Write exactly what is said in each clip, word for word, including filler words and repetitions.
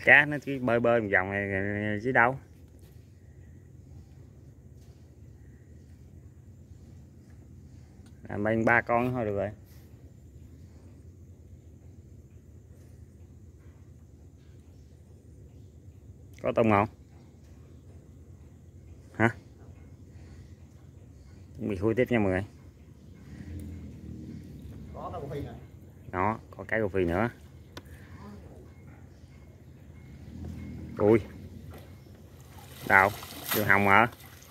Cá nó chỉ bơi bơi một vòng này chứ đâu. Làm bên ba con thôi được rồi. Có tôm không? Hả? Bị khui tiếp nha mọi người. Có cái phi nè. Đó, có cái rô phi nữa. Ui. Đâu? Đường hồng hả?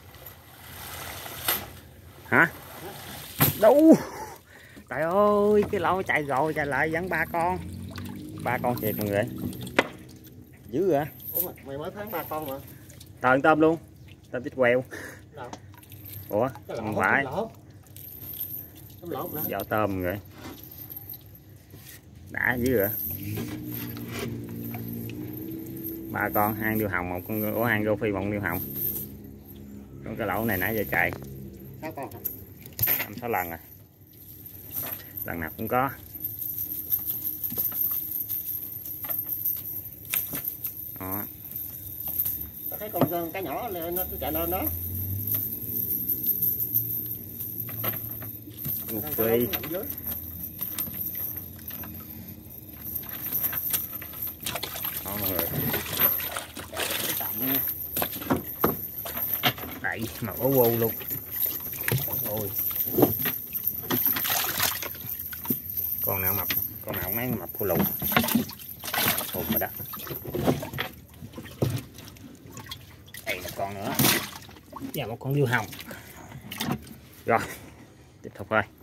Hả? Đâu? Trời ơi, cái lỗ chạy rồi chạy lại vẫn ba con. Ba con thiệt mọi người. Dữ hả? Ủa mày mới tháng ba con mà. Tờn tôm luôn. Tôm chích queo. Đâu? Ủa? Không phải. Vỏ tôm mọi người. Đã dữ hả? Ba con, hai điêu hồng, một con ủa hai rô phi, một con điêu hồng. Còn cái lỗ này nãy giờ chạy sáu con. năm sáu lần rồi. Lần nào cũng có. Đó. Thấy con cái nhỏ lên nó chạy lên đó. Rô phi. Đó mọi người. Đẩy mà bố vô luôn. Ôi. Con nào mập, con nào mấy mập của lùn. Thùng rồi đó. Đây một con nữa. Và một con điêu hồng. Rồi, tiếp tục thôi.